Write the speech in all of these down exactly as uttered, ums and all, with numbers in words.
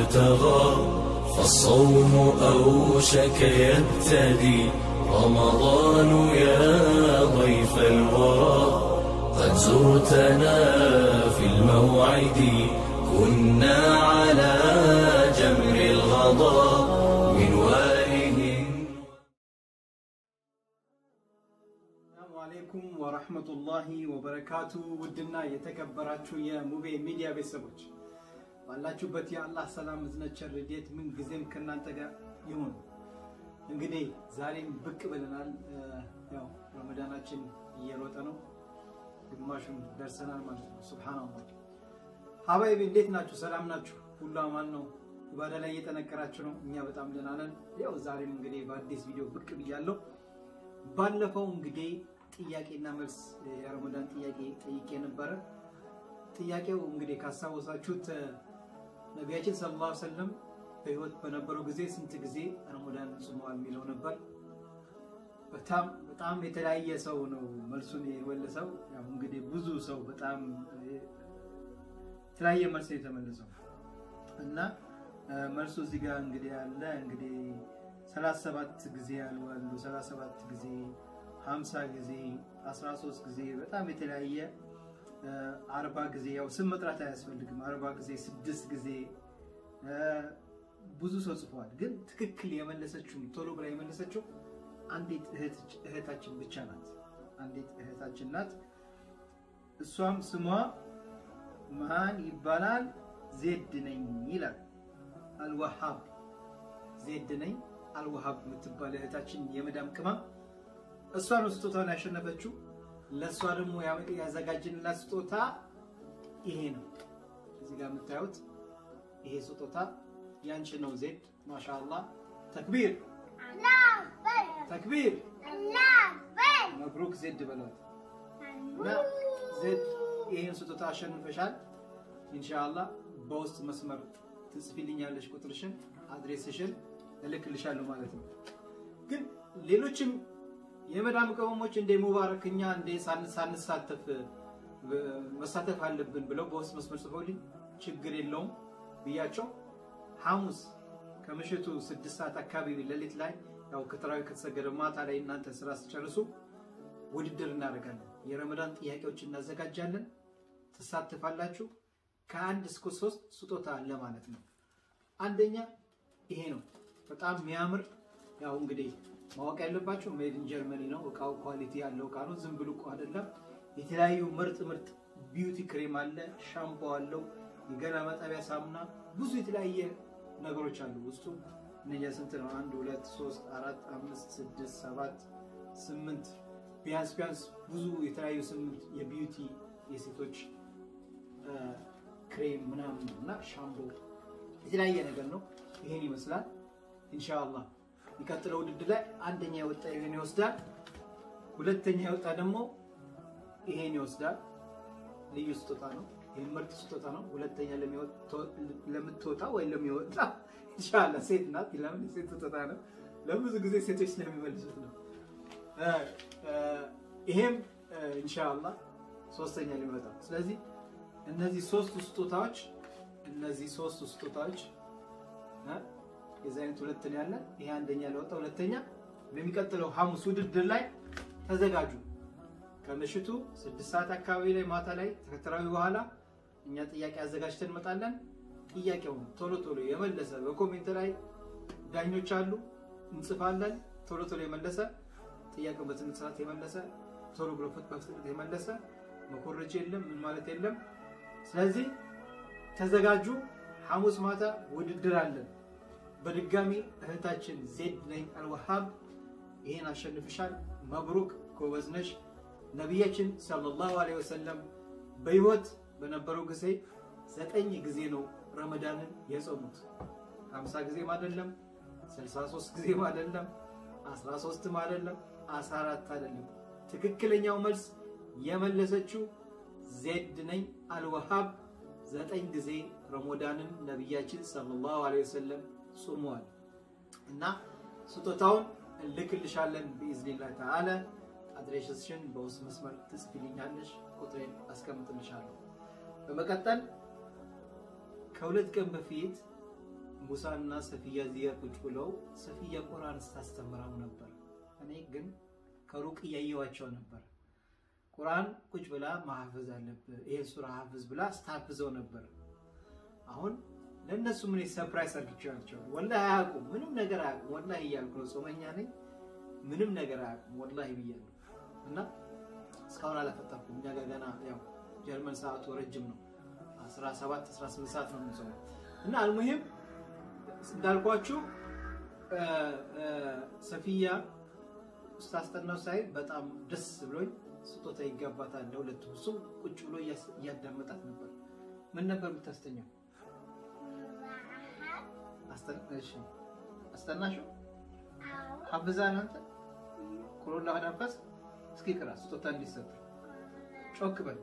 ابتغى فالصوم أوشك يبتدي رمضان يا ضيف الورى قد زرتنا في الموعد كنا على جمر الغضا من واله. السلام عليكم ورحمة الله وبركاته. ودنا يتكبراتشو يا موبي ميديا بيسبوش والله بتي الله سلام زنا تشرديت من جزيم كنا نتجا يوم እንግዲህ ዛሬም ብቅ ብለናል ያው ረመዳናችን እየሮጠ ነው ግማሹን ደርሰናል ማለት ነው ሱብሃንአላህ ሀባይቢ እንዴት ናችሁ ሰላም ናችሁ ሁሉ አማን ነው ኢባዳ ላይ እየተነከራችሁ ነው እኛ በጣም ደህና ነን ያው ዛሬም እንግዲህ በአዲስ ቪዲዮ ብቅ ብያለሁ ባለፈው እንግዲህ ጥያቄና መልስ የረመዳን ጥያቄ ጠይቄ ነበር ጥያቄው እንግዲህ ካሳወሳችሁት ነብያችን ሰለላሁ ዐለይሂ ወሰለም በህይወት በነበረው ጊዜ ስንት ጊዜ ረመዳን ጾመዋል የሚለው ነበር በጣም በጣም የተለያየ ሰው ነው መልሱን የወለሰው ያው እንግዲህ ብዙ ሰው በጣም የተለያየ መልስ የተመለሰው እና መልሱ እዚህ ጋር እንግዲህ አለ እንግዲህ ሰላሳ ሰባት ጊዜ አልዋሉ ሰላሳ ሰባት ጊዜ ሃምሳ ጊዜ አስራ ሶስት ጊዜ በጣም የተለያየ አርባ ጊዜ ያው ስም መጥራት አያስፈልግም አርባ ጊዜ ስድስት ጊዜ ብዙ ሰው ጽፏል ግን ትክክል የመለሰችው ቶሎ ብላ የመለሰችው አንዲት እህት እህታችን ብቻ ናት አንዲት እህታችን ናት እሷም ስሟ ማን ይባላል ዜድ ነኝ ይላል አልወሃብ ዜድ ነኝ አልወሃብ የምትባል እህታችን የመዳም ቅመም እሷ ነው ስጦታውን ያሸነፈችው ለሷ ደግሞ ያዘጋጅንላት ስጦታ ይሄ ነው እዚህ ጋር የምታዩት ይሄ ስጦታ ያንቺ ነው ዜድ ማሻአላህ ተክቢር አላህ አክበር ተክቢር አላህ አክበር መብሩክ ዜድ በሏት ዜድ ይሄን ስጦታ አሸንፈሻል ኢንሻአላህ በውስጥ መስመር ትጽፊልኛለሽ ቁጥርሽን አድሬስሽን እልክልሻለሁ ማለት ነው ግን ሌሎችም የመዳም ቅመሞች እንደ ሙባረክኛ እንደ ሳንሳተፍ መሳተፍ አለብን ብለው በውስጥ መስመር ጽፈውልኝ ችግር የለውም ብያቸው ሐሙስ ከምሽቱ ስድስት ሰዓት አካባቢ ለሊት ላይ ያው ከተራዊ ከተሰገደ ማታ ላይ እናንተ ስራ ሲጨርሱ ውድድር እናደርጋለን የረመዳን ጥያቄዎችን እናዘጋጃለን ተሳትፋላችሁ ከአንድ እስከ ሶስት ስጦታ አለ ማለት ነው አንደኛ ይሄ ነው በጣም የሚያምር ያው እንግዲህ ማወቅ ያለባችሁ ሜድ ኢን ጀርመኒ ነው እቃው ኳሊቲ ያለው እቃ ነው ዝም ብሎ እኮ አይደለም የተለያዩ ምርጥ ምርጥ ቢዩቲ ክሬም አለ ሻምፖ አለው የገላ ማጠቢያ ሳሙና ብዙ የተለያየ ነገሮች አሉ ውስጡ እነኛ ስንት ነው አንድ ሁለት ሶስት አራት አምስት ስድስት ሰባት ስምንት ቢያንስ ቢያንስ ብዙ የተለያዩ ስምንት የቢዩቲ የሴቶች ክሬም ምናምን እና ሻምፖ የተለያየ ነገር ነው ይሄን ይመስላል ኢንሻአላህ ይቀጥለው ውድድር ላይ አንደኛ የወጣ ይሄን ይወስዳል ሁለተኛ የወጣ ደግሞ ይሄን ይወስዳል ልዩ ስጦታ ነው ይሄ ምርጥ ስጦታ ነው ሁለተኛ ለምትወጣ ወይ ለሚወጣ ኢንሻአላህ ሴት ናት ለምን ሴት ስጦታ ነው ለብዙ ጊዜ ሴቶች ስለሚመልሱት ነው ይሄም ኢንሻአላህ ሶስተኛ ሊመጣ ስለዚህ እነዚህ ሶስት ስጦታዎች እነዚህ ሶስት ስጦታዎች የዛይነት ሁለተኛ ያለ ይሄ አንደኛ ለወጣ ሁለተኛ በሚቀጥለው ሐሙስ ውድድር ላይ ተዘጋጁ ከምሽቱ ስድስት ሰዓት አካባቢ ላይ ማታ ላይ ተከታታይ በኋላ እኛ ጥያቄ አዘጋጅተን መጣለን ጥያቄው ቶሎ ቶሎ የመለሰ በኮሜንት ላይ ዳኞች አሉ እንጽፋለን ቶሎ ቶሎ የመለሰ ጥያቄው በትንሽ ሰዓት የመለሰ ቶሎ ብሎ ፍጥነት የመለሰ መኮረጅ የለም ምን ማለት የለም ስለዚህ ተዘጋጁ ሐሙስ ማታ ውድድር አለን በድጋሚ እህታችን ዜድ ነኝ አልወሃብ ይሄን አሸንፈሻል መብሩክ ጎበዝነሽ ነብያችን ሰለላሁ ዐለይሂ ወሰለም በህይወት በነበረው ጊዜ ዘጠኝ ጊዜ ነው ረመዳንን የጾሙት ሃምሳ ጊዜ አይደለም ስልሳ ሶስት ጊዜ አይደለም አስራ ሶስት አይደለም አስራ አራት አይደለም ትክክለኛው መልስ የመለሰችው ዜድ ነኝ አልወሃብ ዘጠኝ ጊዜ ረመዳንን ነብያችን ሰለላሁ ዐለይሂ ወሰለም ጾመዋል እና ስጦታውን ልክልሻለን በኢዝኒላህ ተዓላ አድሬስሽን በውስጥ መስመር ትጽፊልኛለሽ ቁጥሬን አስቀምጥልሻለሁ በመቀጠል ከሁለት ቀን በፊት ሙሳና ሰፊያ ዚያ ቁጭ ብለው ሰፊያ ቁርአን ስታስተምራው ነበር። እኔ ግን ከሩቅ ያየዋቸው ነበር። ቁርአን ቁጭ ብላ ማህፈዝ አለበት ይሄ ሱራ ሐፍዝ ብላ ስታፍዘው ነበር። አሁን ለነሱ ምን ሰርፕራይዝ አድርጌቻቸው ወላሂ አያውቁም ምንም ነገር አያውቁም። ወላሂ እያልኩ ነው ጾመኛ ነኝ ምንም ነገር አያውቁም ወላሂ ብያለሁ። እና እስካሁን አላፈጠርኩም። እኛ ጋር ገና ያው ጀርመን ሰዓቱ ረጅም ነው አስራ ሰባት አስራ ስምንት ሰዓት ነው የምንጾመው። እና አልሙሂም እንዳልኳችሁ ሰፊያ ስታስተናው ሳይ በጣም ደስ ብሎኝ ስጦታ ይገባታል ለሁለቱም። እሱም ቁጭ ብሎ እያዳመጣት ነበር። ምን ነበር የምታስተኛው? አስተናሽ አስተናሽ ሐፍዛን አንተ ቁርአን ለሐፈዝ እስኪ ቅራ ስጦታ እንዲሰጥ ጮክ በል።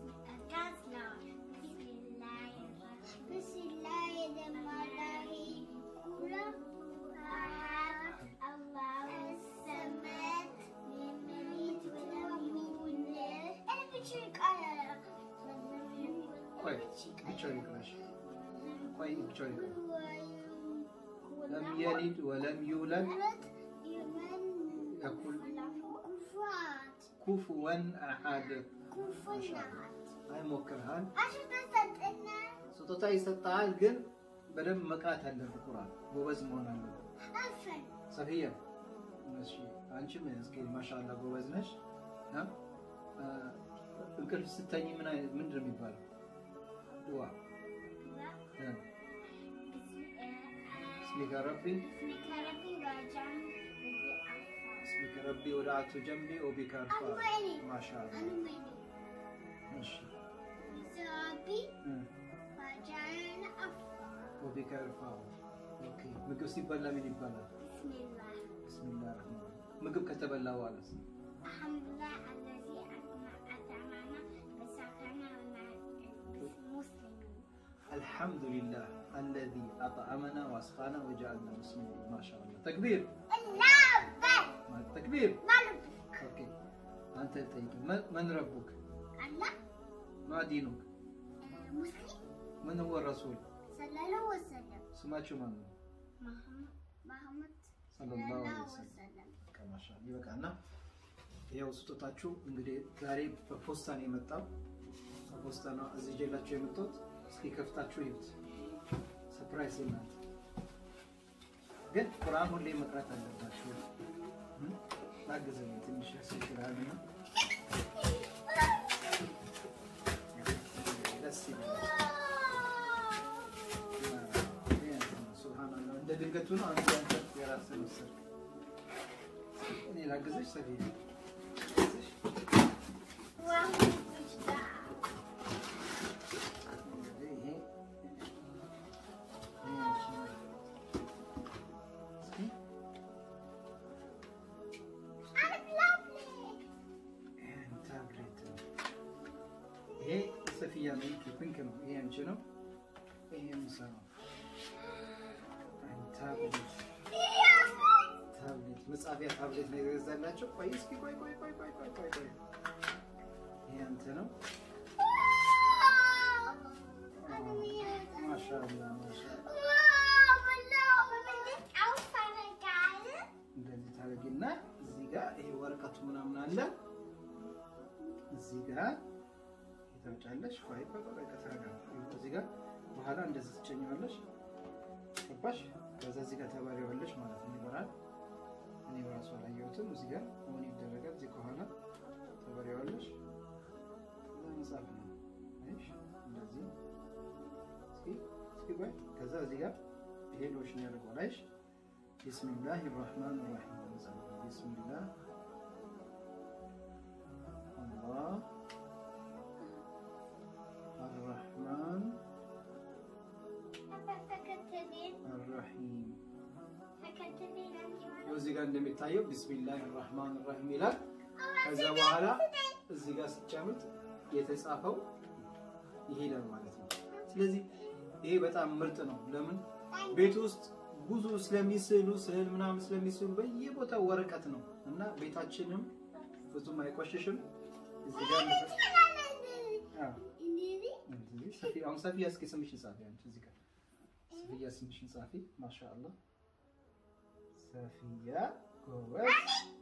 لم يلد ولم يولد يقول كفوا أحد هاي موكرهان ስጦታ ይሰጣል ግን በደንብ መቅራት አለበት ቁርአን ጎበዝ መሆን አለበት። ሰፊያ እሺ አንቺም እስኪ ማሻአላ ጎበዝ ነሽ። ና እንቅልፍ ስተኝ ምን ምንድን ነው የሚባለው? ዱዓ اسمك ربي اسمك ربي ودعت جنبي وبك ارفع ما شاء الله ماشي ربي وجعلنا افضل وبك ارفع اوكي ምግብ ሲበላ ምን ይባላል? بسم الله بسم الله الرحمن الرحيم ምግብ ከተበላ በኋላ الحمد لله الذي أطعمنا وسقانا مسلمين الحمد لله الذي أطعمنا واسقانا وجعلنا مسلمين ما شاء الله. تكبير الله تكبير اوكي. انت تيجي من ربك؟ الله. ما دينك؟ مسلم. من هو الرسول؟ صلى الله عليه وسلم. سمعتوا من؟ محمد محمد صلى الله عليه وسلم. ما شاء الله يبقى ያው ስጦታችሁ እንግዲህ ዛሬ በፖስታ ነው የመጣው። በፖስታ ነው እዚህ ጀላችሁ የመጣሁት። እስኪ ከፍታችሁ ይዩት። ሰርፕራይዝ ነው። ግን ቁርአን ሁሌ መቅራት አለባችሁ። ታገዘኝ ትንሽ ያስፈልጋልና ደስ ይላል። ሱብሃንአላህ እንደ ድንገቱ ነው አንተ አንተ የራስህ መሰል እኔ ላግዝሽ ሰፊያ ሰፊያ ነው ፒንክ ነው ይሄ አንቺ ነው ይሄ ምሳሌ ታብሌት ታብሌት መጻፊያ ታብሌት ነው የገዛላችሁ። ቆይ እስኪ ቆይ ቆይ ቆይ ቆይ ቆይ ቆይ ቆይ ይሄ አንተ ነው ማሻአላ ማሻአላ እንደዚህ ታረጊና እዚህ ጋር ይሄ ወረቀቱ ምናምን አለ እዚህ ጋር ታውጫለሽ። ቆይ ቆይ ቆይ ከተረጋ እዚህ ጋር በኋላ እንደዚህ ትጨኛለሽ ገባሽ? ከዛ እዚህ ጋር ተባሪዋለሽ ማለት ነው። ይበራል እኔ በራሱ አላየሁትም። እዚህ ጋር ሆነ ይደረጋል። እዚህ ከሆነ ተባሪዋለሽ ለምሳሌ ነው እሺ እንደዚህ እስኪ እስኪ ቆይ ከዛ እዚህ ጋር ይሄ ሎሽን ያደርጋል። አይሽ ቢስሚላሂ الرحمن الرحيم ቢስሚላህ አላህ الرحمن الرحيم እዚህ ጋር እንደሚታየው ቢስሚላህ الرحمن الرحيم ይላል። ከዛ በኋላ እዚህ ጋር ሲጨምት የተጻፈው ይሄዳል ማለት ነው። ስለዚህ ይሄ በጣም ምርጥ ነው። ለምን ቤት ውስጥ ብዙ ስለሚስሉ ስዕል ምናምን ስለሚስሉ በየቦታው ወረቀት ነው እና ቤታችንም ብዙም አይቆሽሽም። እዚህ ጋር አዎ ሰፊ አሁን ሰፊ እስኪ ስምሽ ጻፊ አንቺ እዚህ ጋር ሰፊያ ስምሽን ጻፊ ማሻአላ ሰፊያ ጎበዝ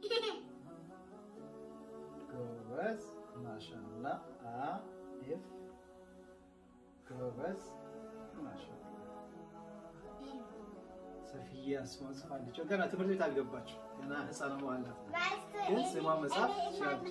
ጎበዝ ማሻአላ አ ኤፍ ጎበዝ ማሻአላ ሰፊያ ስሟን ጽፋለች ገና ትምህርት ቤት አልገባች ገና ህፃን ነው ማለት ግን ስሟ መጻፍ ይችላል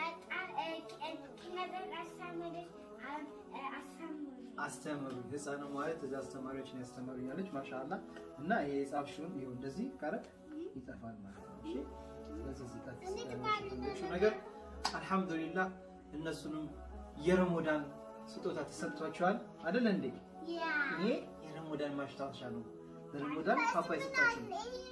አስተማሪ ህፃን ማለት እዛ አስተማሪዎችን ያስተማሩኛለች ማሻአላ እና ይሄ ጻፍሽውን ይሄው እንደዚህ ካረክ ይጠፋል ማለት ነው እሺ ስለዚህ እዚህ ነገር አልহামዱሊላህ እነሱንም የረመዳን ስጦታ ተሰጥቷቸዋል አይደል እንዴ ያ ይሄ የረመዳን ማሽታወሻ ነው ለረመዳን ፓፓ ይሰጣችሁ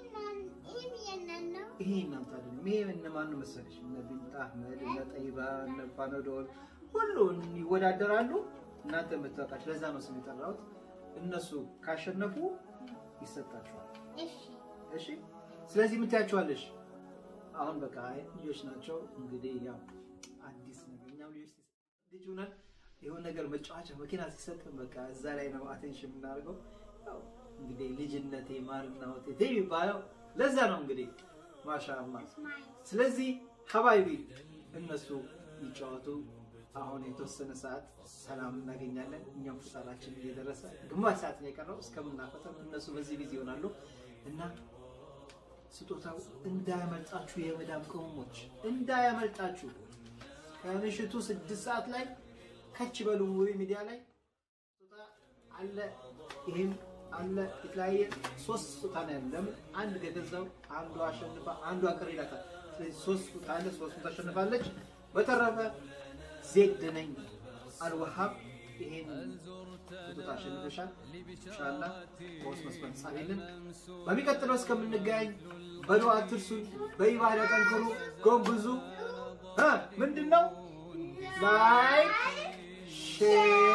ይሄ እናንተ አይደለም ይሄ እነማን መሰለሽ እነ ቢንት አህመድ እነ ጠይባ እነ ፋኖዶል ሁሉን ይወዳደራሉ እናንተ መጣጣች ለዛ ነው ስም የጠራሁት እነሱ ካሸነፉ ይሰጣቸዋል እሺ እሺ ስለዚህ ምን ታያቸዋለሽ አሁን በቃ ልጆች ናቸው እንግዲህ ያው አዲስ ነገር እኛም ልጆች ልጅ ሆነን የሆነ ነገር መጫወቻ መኪና ሲሰጥን በቃ እዛ ላይ ነው አቴንሽን የምናደርገው ያው እንግዲህ ልጅነቴ ማርና ወጤቴ ይባላል ለዛ ነው እንግዲህ ማሻአላ ስለዚህ ሐባይቢ እነሱ ይጫወቱ አሁን የተወሰነ ሰዓት ሰላም እናገኛለን እኛም ፍጣራችን እየደረሰ ግማሽ ሰዓት ነው የቀረው እስከምናፈተም እነሱ በዚህ ቢዚ ይሆናሉ እና ስጦታው እንዳያመልጣችሁ የመዳም ቅመሞች እንዳያመልጣችሁ ከምሽቱ ስድስት ሰዓት ላይ ከች በሉ ሙሪ ሚዲያ ላይ ስጦታ አለ ይሄም አለ የተለያየ ሶስት ስጦታ ነው ያለው አንድ ገደዛው አንዱ አሸንፋ አንዱ አቀር ይላታል ስለዚህ ሶስት ስጦታ አለ ሶስት ተሸንፋለች በተረፈ ዜድ ነኝ አልወሃብ ይሄን ስጦታ አሸንፈሻል ኢንሻአላህ ወስ መስመር ጻፊልን በሚቀጥለው እስከምንገናኝ በዱዓ አትርሱን በኢባዳ ጠንክሩ ጎንብዙ እ ምንድነው ላይክ ሼር